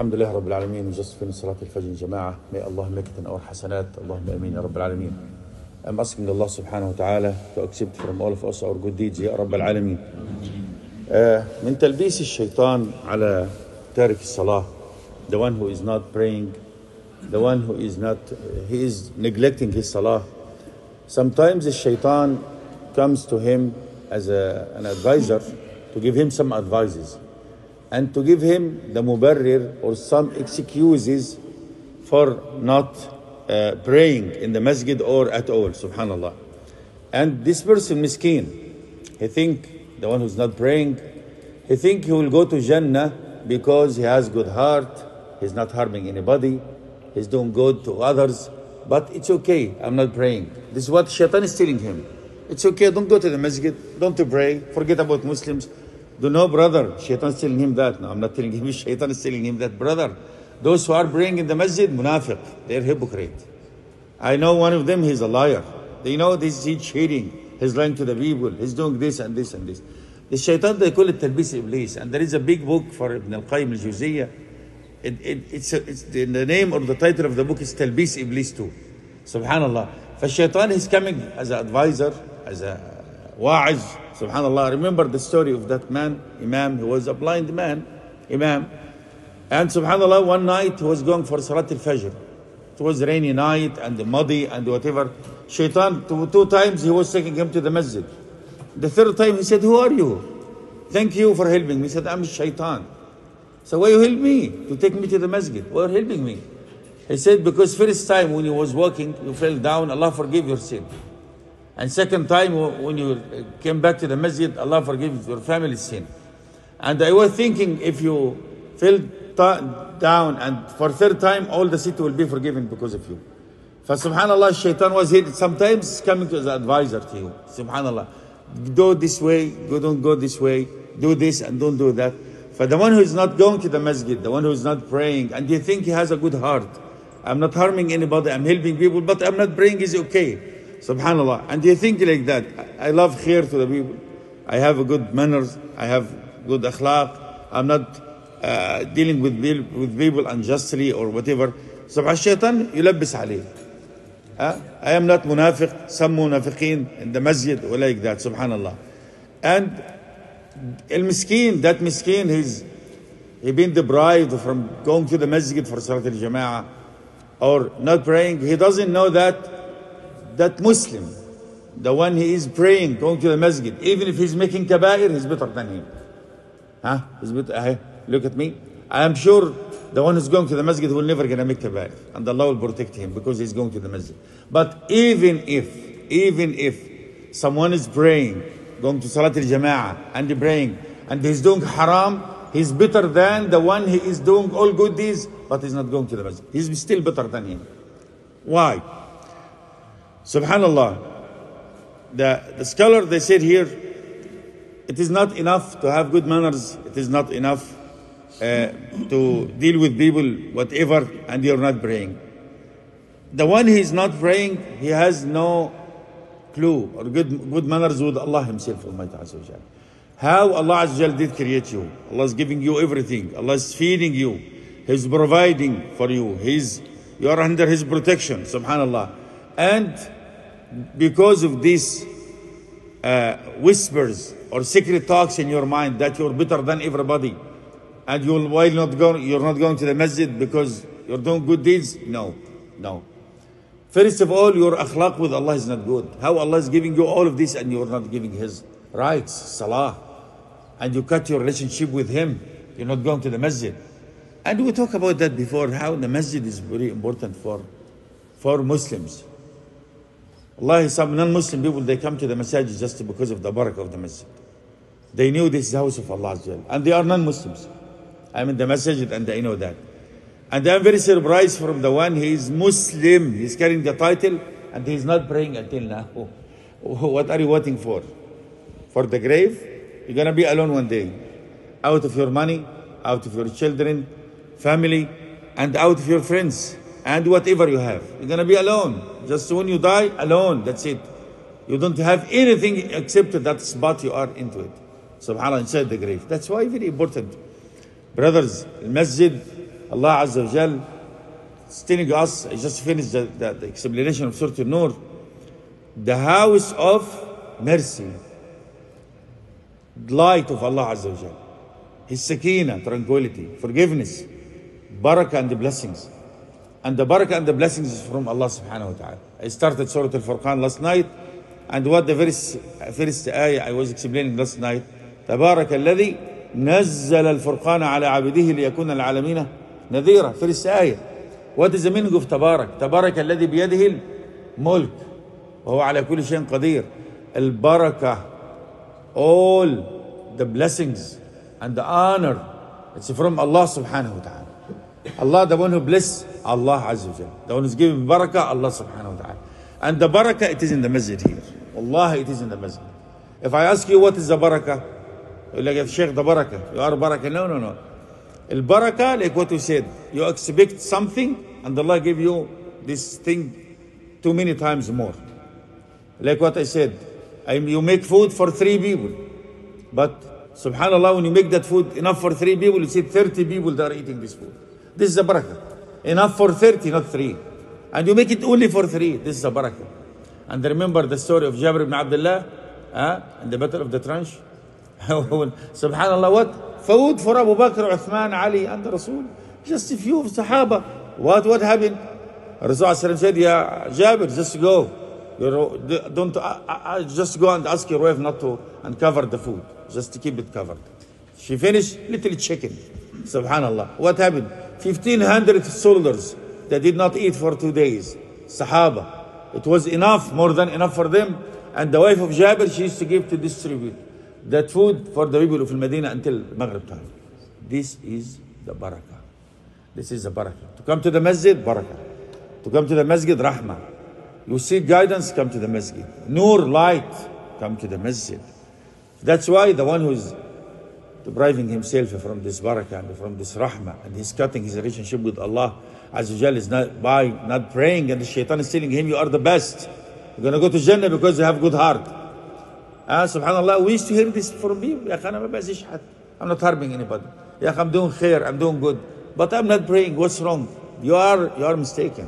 الحمد لله رب العالمين. We just finished Salat al-Fajr Jama'ah. May Allah make it in our hasanat. Allahumma ameen ya Rabb al-Alameen. I'm asking Allah subhanahu wa ta'ala to accept from all of us our good deeds ya Rabb al-Alameen. من تلبيس الشيطان على تارك الصلاة, the one who is not praying, the one who is not, he is neglecting his salah. Sometimes the shaitan comes to him as an advisor to give him some advices and to give him the mubarrir or some excuses for not praying in the masjid or at all, subhanallah. And this person, miskin, he think, the one who's not praying, he think he will go to Jannah because he has good heart, he's not harming anybody, he's doing good to others, but it's okay, I'm not praying. This is what shaitan is telling him. It's okay, don't go to the masjid, don't pray, forget about Muslims. Do no, brother, shaitan is telling him that. No, I'm not telling him, shaitan is telling him that, brother, those who are praying in the masjid, munafiq, they're hypocrite. I know one of them, he's a liar. They know this, he's cheating, he's lying to the people, he's doing this and this and this. The shaitan, they call it Talbis Iblis. And there is a big book for Ibn al-Qayyim al-Juziyya. It's the name or the title of the book is Talbis Iblis too. Subhanallah. For shaitan, he's coming as an advisor, as a wa'iz. Subhanallah. Remember the story of that man, Imam, who was a blind man, Imam. And subhanallah, one night he was going for Salat al-Fajr. It was a rainy night and muddy and whatever. Shaitan, two times he was taking him to the masjid. The third time he said, who are you? Thank you for helping me. He said, I'm shaitan. So why you help me? To take me to the masjid. Why are you helping me? He said, because first time when you was walking, you fell down, Allah forgive your sin. And second time when you came back to the masjid, Allah forgive your family's sin. And I was thinking, if you fell down and for third time, all the city will be forgiven because of you. For subhanallah, shaitan was here. Sometimes coming to as an advisor to you. Subhanallah. Do this way, don't go this way, do this and don't do that. For the one who is not going to the masjid, the one who is not praying, and you think he has a good heart, I'm not harming anybody, I'm helping people, but I'm not praying, is okay. Subhanallah. And you think like that, I love khair to the people, I have a good manners, I have good akhlaq, I'm not dealing with people unjustly or whatever. Subhan shaitan, yulabbis alayh. I am not munafiq, some munafiqeen in the masjid or like that, subhanallah. And al-miskin, that miskin, he's been deprived from going to the masjid for Salat al-Jama'ah or not praying. He doesn't know that Muslim, the one he is praying, going to the masjid, even if he's making kaba'ir, he's better than him. He's better. Look at me. I am sure the one who's going to the masjid will never gonna make kaba'ir, and Allah will protect him because he's going to the masjid. But even if someone is praying, going to Salat al-Jama'ah and praying, and he's doing haram, he's better than the one he is doing all good deeds, but he's not going to the masjid. He's still better than him. Why? Subhanallah. The scholar, they said here, it is not enough to have good manners. It is not enough to deal with people, whatever, and you're not praying. The one who is not praying, he has no clue or good manners with Allah Himself, Almighty Azza wa Jal. How Allah Azza wa Jal did create you. Allah is giving you everything. Allah is feeding you. He's providing for you. You are under His protection, subhanallah. And because of these whispers or secret talks in your mind that you're better than everybody, and you're not going to the masjid because you're doing good deeds, no. First of all, your akhlaq with Allah is not good. How Allah is giving you all of this and you're not giving His rights, salah, and you cut your relationship with Him, you're not going to the masjid. And we talked about that before, how the masjid is very important for Muslims. Allah, some non-Muslim people, they come to the masjid just because of the barakah of the masjid. They knew this is the house of Allah, and they are non-Muslims. I'm in the masjid and I know that. And I'm very surprised from the one, he is Muslim, he's carrying the title, and he's not praying until now. What are you waiting for? For the grave? You're going to be alone one day. Out of your money, out of your children, family, and out of your friends, and whatever you have. You're going to be alone. Just when you die, alone, that's it. You don't have anything except that spot you are into it. Subhanallah, inside the grave. That's why very important. Brothers, masjid, Allah Azza wa Jal is telling us, I just finished the explanation of Surah An-Nur, the house of mercy, light of Allah Azza wa Jal, His Sakina, tranquility, forgiveness, barakah and the blessings. And the barakah and the blessings is from Allah subhanahu wa ta'ala. I started Surah Al-Furqan last night, and what the first ayah I was explaining last night, تبارك الذي نزل الفرقان على عبده ليكون العالمين نذيرا. First ayah. What is the meaning of تبارك? تبارك الذي بيده الملك وهو على كل شيء قدير. البركة, all the blessings and the honor, it's from Allah subhanahu wa ta'ala. Allah, the one who bless, Allah Azza wa Jal. The one who's giving barakah, Allah subhanahu wa ta'ala. And the barakah, it is in the masjid here. Wallahi, it is in the masjid. If I ask you what is the barakah, you'll like, Sheikh, the barakah. You are barakah. No. El barakah, like what you said, you expect something and Allah give you this thing too many times more. Like what I said, you make food for 3 people. But subhanallah, when you make that food enough for 3 people, you see 30 people that are eating this food. This is a barakah. Enough for 30, not 3. And you make it only for 3. This is a barakah. And remember the story of Jabir ibn Abdullah in the battle of the trench? Subhanallah, what? Food for Abu Bakr, Uthman, Ali, and the Rasul. Just a few of Sahaba. What happened? Rasul said, yeah, Jabir, just go. Don't just go and ask your wife not to uncover the food. Just to keep it covered. She finished, little chicken. Subhanallah. What happened? 1,500 soldiers that did not eat for 2 days. Sahaba. It was enough, more than enough for them. And the wife of Jabir, she used to give to distribute that food for the people of Medina until Maghrib time. This is the barakah. This is the barakah. To come to the masjid, barakah. To come to the masjid, rahmah. You seek guidance, come to the masjid. Nur, light, come to the masjid. That's why the one who's depriving himself from this barakah and from this rahmah, and he's cutting his relationship with Allah Azza wa Jal, is not praying, and the shaitan is telling him, you are the best. You're going to go to Jannah because you have good heart. Subhanallah, we used to hear this from people. I'm not harming anybody. I'm doing khair, I'm doing good. But I'm not praying. What's wrong? You are mistaken.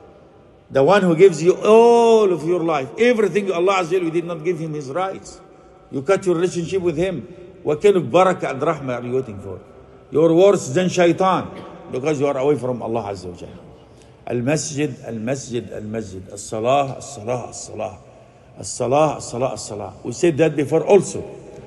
The one who gives you all of your life, everything, Allah Azza wa Jal, we did not give him his rights. You cut your relationship with him. What kind of barakah and rahmah are you waiting for? You're worse than shaitan because you are away from Allah Azza wa Jal. Al-masjid, al-masjid, al-masjid. As-salah, as-salah, as-salah. As-salah, as-salah, as-salah. We said that before also.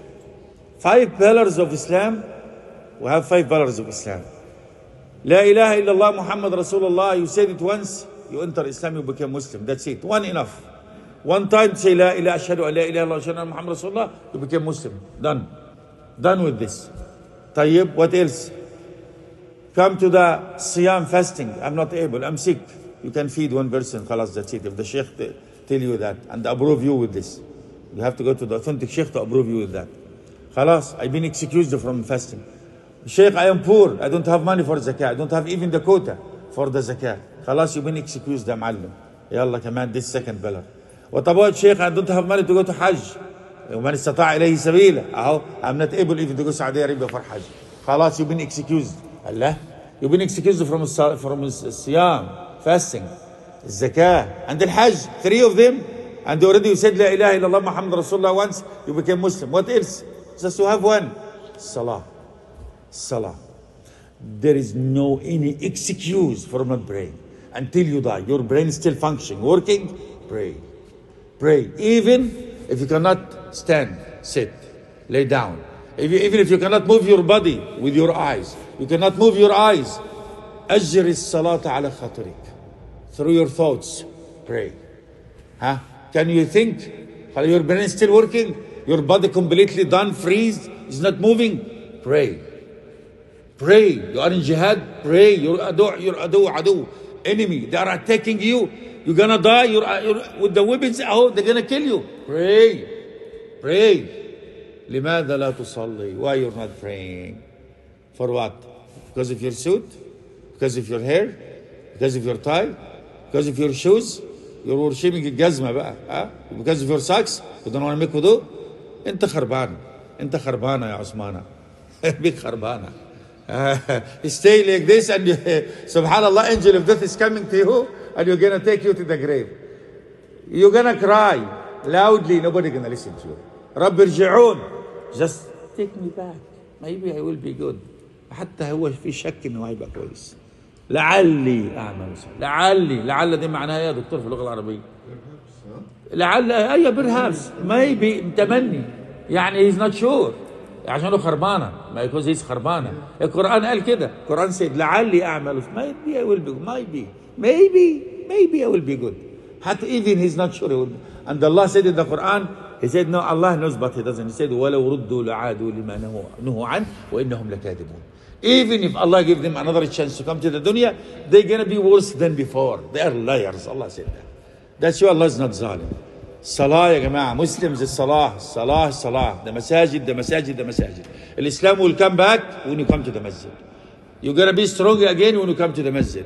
5 pillars of Islam. We have 5 pillars of Islam. La ilaha illallah Muhammad Rasulullah. You said it once, you enter Islam, you become Muslim. That's it. One enough. One time say La ilaha ashhadu an la ilaha illallah ashhadu anna Muhammad Rasulullah, you become Muslim. Done with this. Tayyib, what else? Come to the Siyam, fasting. I'm not able, I'm sick. You can feed one person, khalas, that's it. If the Sheikh tell you that and approve you with this, you have to go to the authentic Sheikh to approve you with that. Khalas, I've been excused from fasting. Sheikh, I am poor, I don't have money for zakah, I don't have even the quota for the zakah. Khalas, you've been excused, the معلم. Yalla, command this second pillar. What about Sheikh, I don't have money to go to Hajj. ومن استطاع إليه سبيلا. I'm not able even to go Saudi Arabia for Hajj. خلاص, you've been excused. Allah, you've been excused from Siyam, fasting, Zakah, and the Hajj. 3 of them. And already you said La ilaha illallah Muhammad Rasulullah once, you became Muslim. What else? Just to have one. Salah. There is no any excuse for not praying. Until you die, your brain is still functioning, working, pray. Even if you cannot stand, sit, lay down. Even if you cannot move your body with your eyes, you cannot move your eyes. أجر الصلاة على خاطرك. Through your thoughts, pray. Can you think? Your brain is still working? Your body completely done, freeze, is not moving? Pray. You are in jihad, pray. Your adu, enemy, they are attacking you. You're gonna die. You're with the weapons out. They're gonna kill you. Pray. لماذا لا تصلي? Why you're not praying? For what? Because of your suit? Because of your hair? Because of your tie? Because of your shoes? You're worshipping الجزمة بقى. Because of your socks? You don't want to make wudu? أنت خربان يا عثمانة. بيك خربانة. Stay like this and subhanallah, angel of death is coming to you and you're going to take you to the grave. You're going to cry loudly, nobody going to listen to you. رب ارجعون, just take me back, maybe I will be good. حتى هو في شك انه هيبقى كويس. لعلي اعمل صالحا. لعل دي معناها ايه يا دكتور في اللغه العربيه؟ لعل اي برهابس maybe تمني، يعني he's not sure عشان له خربانه، ما يكون هيز خربانه. القران قال كده، القران said لعلي اعمل maybe I will be good. maybe I will be good. حتى even he's not sure he will be. And Allah said in the Quran, He said no, Allah knows but He doesn't. He said ولو ردوا لعادوا لما نهوا عنه وإنهم لكاذبون. Even if Allah give them another chance to come to the dunya, they're going to be worse than before. They are liars. Allah said that. That's why Allah is not zalim. Salah يا جماعة, Muslims is salah. The masajid. Islam will come back when you come to the masjid. You're going to be strong again when you come to the masjid.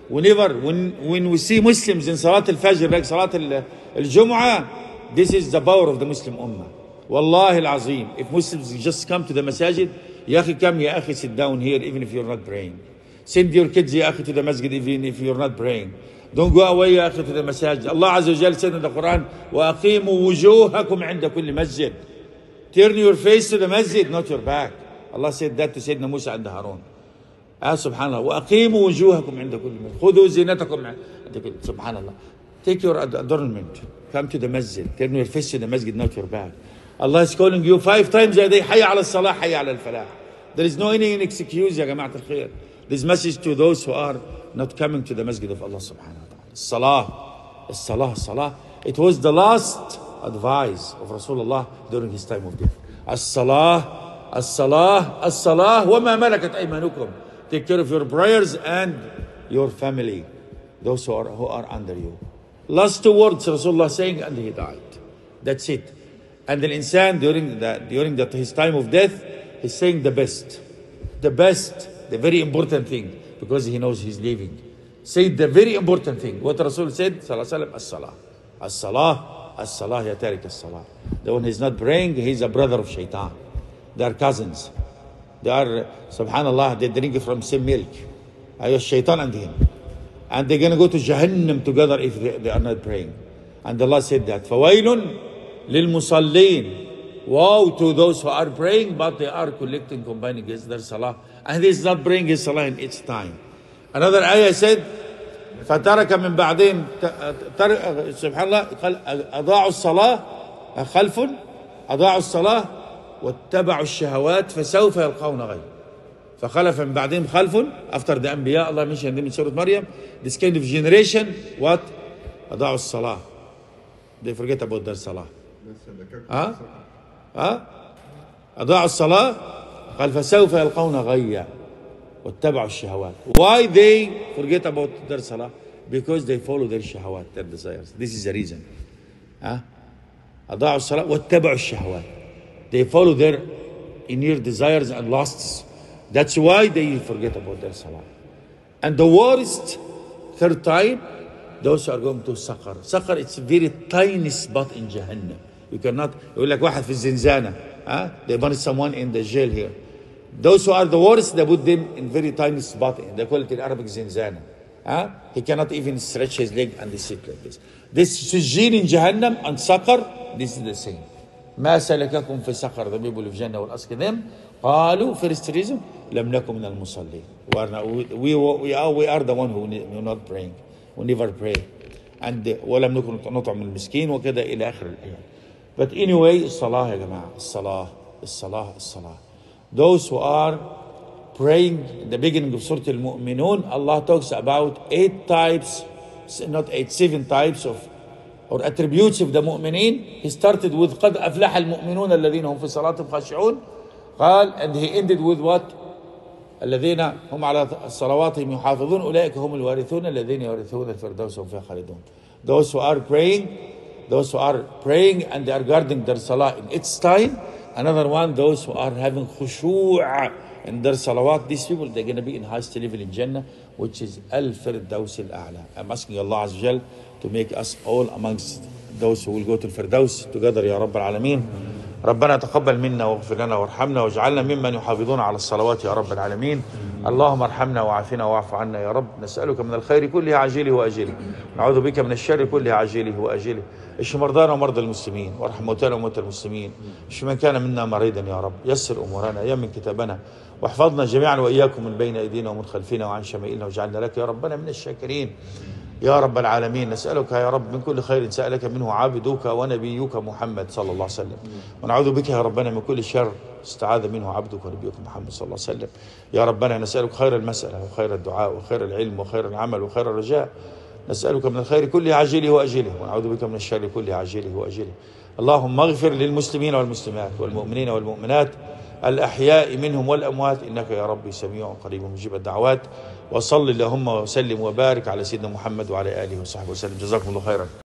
When we see Muslims in Salat al-Fajr, like Salat al-Jum'ah, this is the power of the Muslim Ummah. Wallahi al-Azim. If Muslims just come to the masajid, Ya akhi, come, ya akhi, sit down here even if you're not praying. Send your kids, ya akhi, to the masjid even if you're not praying. Don't go away, ya akhi, to the masajid. Allah Azza wa Jal said in the Quran, وَأَقِيمُوا وُجُوهَكُمْ عِنْدَ كُلِّ masjid. Turn your face to the masjid, not your back. Allah said that to Sayyidina Musa and Harun. Subhanallah. وَأَقِيمُوا وُجُوهَكُمْ عِنْدَ كُلِّ masjid. خُذُوا زِينَتَكُمْ عِنْدَ كُلِّ. Subhanallah. Take your adornment. Come to the masjid. Turn your face to the masjid, not your back. Allah is calling you 5 times a day. Hayya ala salah, hayya ala al-falah. There is no any excuse, ya jama'at al-khair. This message to those who are not coming to the masjid of Allah subhanahu wa ta'ala. Salah. It was the last advice of Rasulullah during his time of death. As-salah, wa ma malakat aymanukum. Take care of your prayers and your family, those who are under you. Last 2 words Rasulullah saying, and he died. That's it. And the insan during his time of death, he's saying the best, the very important thing, because he knows he's leaving. Say the very important thing. What Rasul said, sallallahu alaihi wasallam, as-salah, ya tariq as-salah. The one who's not praying, he's a brother of shaitan. They are cousins. They are, subhanallah, they drink from same milk. Shaitan and him. And they're going to go to Jahannam together if they are not praying. And Allah said that, فَوَيْلٌ لِلْمُصَلِّينَ. Woe to those who are praying, but they are combining against their salah. And he is not praying his salah in its time. Another ayah said, فَتَرَكَ مِنْ بَعْدِهِمْ سبحان الله أضاعوا الصلاة واتبعوا الشهوات فسوف يلقون غي. فخلف من بعدهم خلف, after the Anbiya, Allah mentioned them in Surah Maryam, this kind of generation, what? أضاعوا الصلاة. They forget about their salah. أضاعوا الصلاة قال فسوف يلقون غيا واتبعوا الشهوات. Why they forget about their salah? Because they follow their shahawat, their desires. This is the reason. أضاعوا الصلاة واتبعوا الشهوات. They follow their inner desires and lusts. That's why they forget about their salah. And the worst, 3rd time, those who are going to Saqar. Saqar, it's a very tiny spot in Jahannam. You cannot, يقول لك واحد في الزنزانة. They punish someone in the jail here. Those who are the worst, they put them in very tiny spot. They call it in Arabic zinzana. He cannot even stretch his leg and they sit like this. This Sijjin in Jahannam and Saqar, this is the same. ما سلككم في سقر, the people of Jannah will ask them, قالوا, first reason, لم نكن من المصلين. We are the one who not praying, who never pray. And ولم نكن نطعم المسكين وكذا إلى آخر الآية. But anyway, الصلاة يا جماعة, الصلاة. Those who are praying in the beginning of Surah Al-Mu'minun, Allah talks about 8 types, not 8, 7 types of or attributes of the mu'mineen. He started with قَدْ أَفْلَحَ الْمُؤْمِنُونَ الَّذِينَ هُمْ فِي صَلَاتِهِمْ خَاشِعُونَ قال, and he ended with what? الذين هم على صلواتهم يحافظون أولئك هم الوارثون الذين يورثون الفردوس هم فيها خالدون. Those who are praying and they are guarding their salah in its time. Another one, those who are having khushu' in their salawat. These people, they're going to be in highest level in Jannah, which is Al-Firdaus Al-A'la. I'm asking Allah Azza wa Jal to make us all amongst those who will go to Al-Firdaus together, Ya Rabb Al-Alameen. ربنا تقبل منا واغفر لنا وارحمنا واجعلنا ممن يحافظون على الصلوات يا رب العالمين. اللهم ارحمنا وعافنا واعف عنا يا رب. نسألك من الخير كله عاجله وآجله، نعوذ بك من الشر كله عاجله وآجله. اشف مرضانا ومرضى المسلمين، وارحم موتانا وموتى المسلمين. اشف من كان منا مريضا يا رب. يسر امورنا، يمن كتابنا، واحفظنا جميعا واياكم من بين ايدينا ومن خلفنا وعن شمائلنا، واجعلنا لك يا ربنا من الشاكرين يا رب العالمين. نسألك يا رب من كل خير سألك منه عبدك ونبيك محمد صلى الله عليه وسلم، ونعوذ بك يا ربنا من كل شر استعاذ منه عبدك ونبيك محمد صلى الله عليه وسلم. يا ربنا نسألك خير المسألة وخير الدعاء وخير العلم وخير العمل وخير الرجاء. نسألك من الخير كله عاجله وأجله، ونعوذ بك من الشر كله عاجله وأجله. اللهم اغفر للمسلمين والمسلمات والمؤمنين والمؤمنات الأحياء منهم والأموات، إنك يا ربي سميع قريب مجيب الدعوات. وصل اللهم وسلم وبارك على سيدنا محمد وعلى آله وصحبه وسلم. جزاكم الله خيرا.